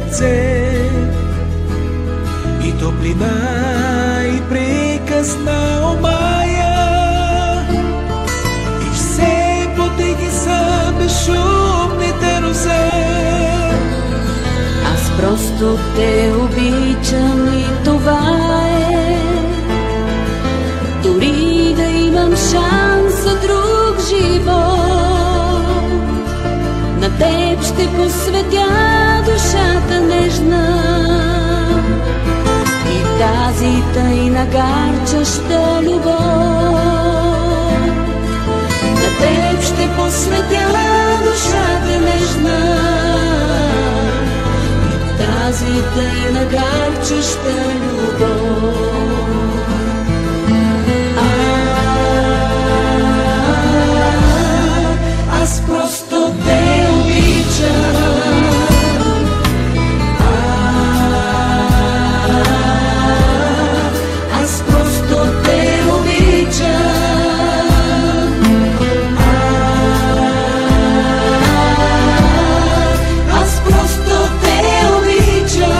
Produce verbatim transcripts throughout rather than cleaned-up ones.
ръце, и топлина, и приказна омая, и все потеги са безшумните розе. Аз просто те обичам и това е. Дори да имам шанс за друг живот, на теб ще посветя душата нежна и тази тайна гарчаща любов. На теб ще посветя душата нежна и тази тайна гарчаща любов. Аз просто те обичам, аз просто те обичам, аз просто те обичам,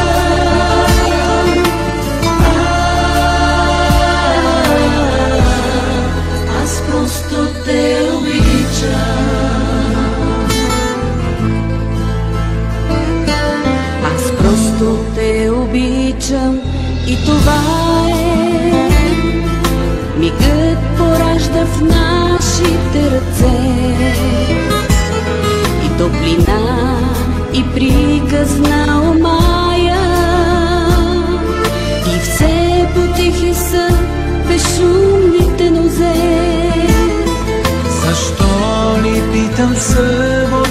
аз просто те обичам. Просто те обичам и това е. Мигът поражда в нашите ръце и топлина, и приказна омая, и все потихи са безшумните нозе. Защо ли питам се?